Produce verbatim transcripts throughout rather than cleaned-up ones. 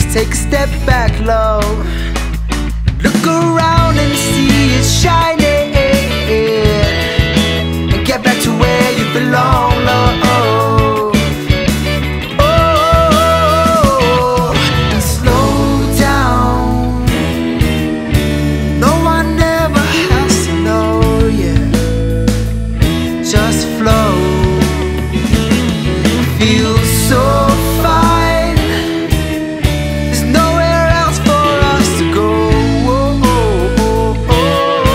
Take a step back, love. Look around and see it shining, and get back to where you belong, love. Oh, and slow down. No one ever has to know, yeah. Just flow. Feel so fine. There's nowhere else for us to go. Oh, oh, oh, oh.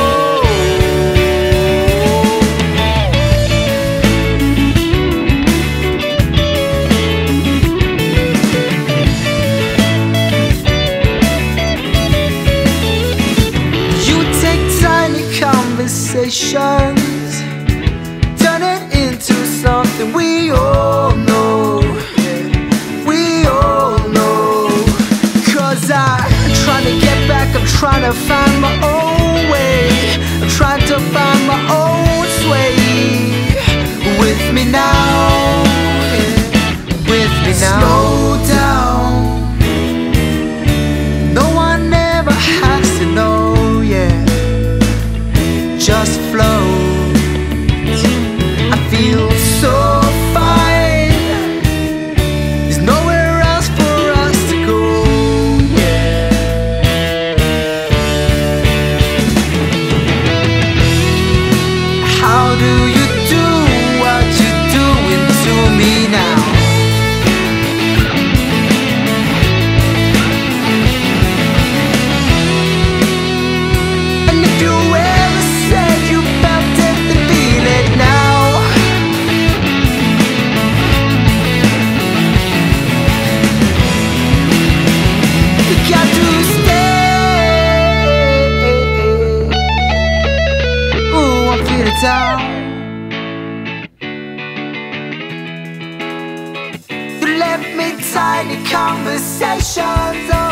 You take tiny conversations, turn it into something we all know. We all know. Cause I'm trying to get back, I'm trying to find my own way. I'm trying to find my own sway. With me now, with me now. Slow down. No one ever has to know, yeah. Just flow. I feel so fine. There's nowhere else for us to go, yeah. How do you do what you're doing to me now? And if you ever said you felt it, then feel it now. You got to stay. Ooh, I'm feeling down. You left me tiny conversations. Oh,